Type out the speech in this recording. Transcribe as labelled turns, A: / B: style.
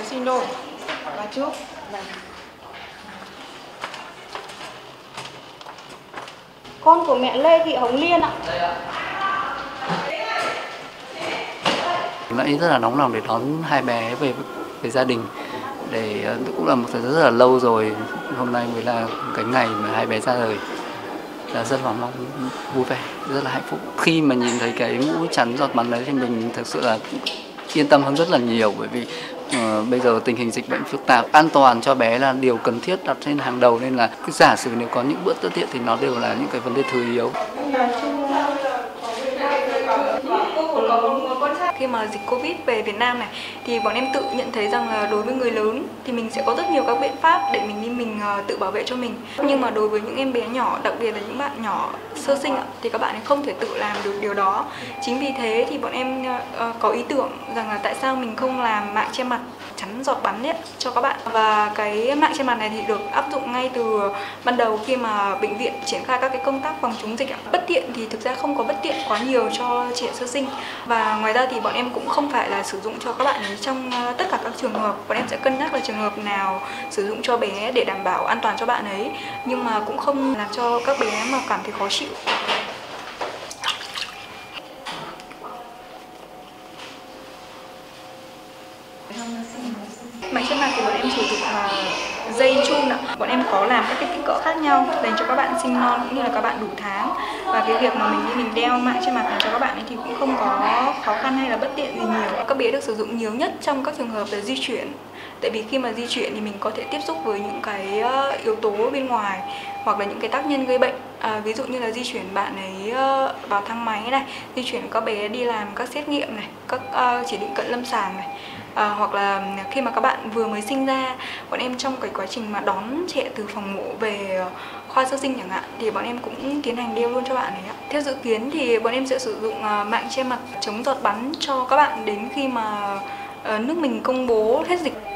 A: sinh đôi và trước. Con của mẹ Lê Thị Hồng Liên ạ.
B: Nãy rất là nóng lòng để đón hai bé về gia đình. Cũng là một thời gian rất là lâu rồi, hôm nay mới là cái ngày mà hai bé ra đời. Rất là mong vui vẻ, rất là hạnh phúc. Khi mà nhìn thấy cái mũ chắn giọt bắn đấy thì mình thực sự là yên tâm hơn rất là nhiều, bởi vì bây giờ tình hình dịch bệnh phức tạp, an toàn cho bé là điều cần thiết đặt lên hàng đầu, nên là cứ giả sử nếu có những bữa tiết thì nó đều là những cái vấn đề thứ yếu.
C: Khi mà dịch Covid về Việt Nam này thì bọn em tự nhận thấy rằng là đối với người lớn thì mình sẽ có rất nhiều các biện pháp để mình tự bảo vệ cho mình. Nhưng mà đối với những em bé nhỏ, đặc biệt là những bạn nhỏ sơ sinh thì các bạn ấy không thể tự làm được điều đó. Chính vì thế thì bọn em có ý tưởng rằng là tại sao mình không làm mạng che mặt chắn giọt bắn ấy, cho các bạn. Và cái mạng che mặt này thì được áp dụng ngay từ ban đầu khi mà bệnh viện triển khai các cái công tác phòng chống dịch. Bất tiện thì thực ra không có bất tiện quá nhiều cho trẻ sơ sinh. Và ngoài ra thì bọn em cũng không phải là sử dụng cho các bạn ấy trong tất cả các trường hợp. Bọn em sẽ cân nhắc là trường hợp nào sử dụng cho bé để đảm bảo an toàn cho bạn ấy, nhưng mà cũng không làm cho các bé mà cảm thấy khó chịu. Mạng che mặt thì bọn em sử dụng dây chun ạ. Bọn em có làm các cái kích cỡ khác nhau dành cho các bạn sinh non cũng như là các bạn đủ tháng. Và cái việc mà mình đeo mạng che mặt này cho các bạn ấy thì cũng không có khó khăn hay là bất tiện gì nhiều. Các bé được sử dụng nhiều nhất trong các trường hợp là di chuyển. Tại vì khi mà di chuyển thì mình có thể tiếp xúc với những cái yếu tố bên ngoài hoặc là những cái tác nhân gây bệnh. Ví dụ như là di chuyển bạn ấy vào thang máy này, di chuyển các bé đi làm các xét nghiệm này, các chỉ định cận lâm sàng này. Hoặc là khi mà các bạn vừa mới sinh ra, bọn em trong cái quá trình mà đón trẻ từ phòng mổ về khoa sơ sinh chẳng hạn thì bọn em cũng tiến hành đeo luôn cho bạn ấy ạ. Theo dự kiến thì bọn em sẽ sử dụng mạng che mặt chống giọt bắn cho các bạn đến khi mà nước mình công bố hết dịch.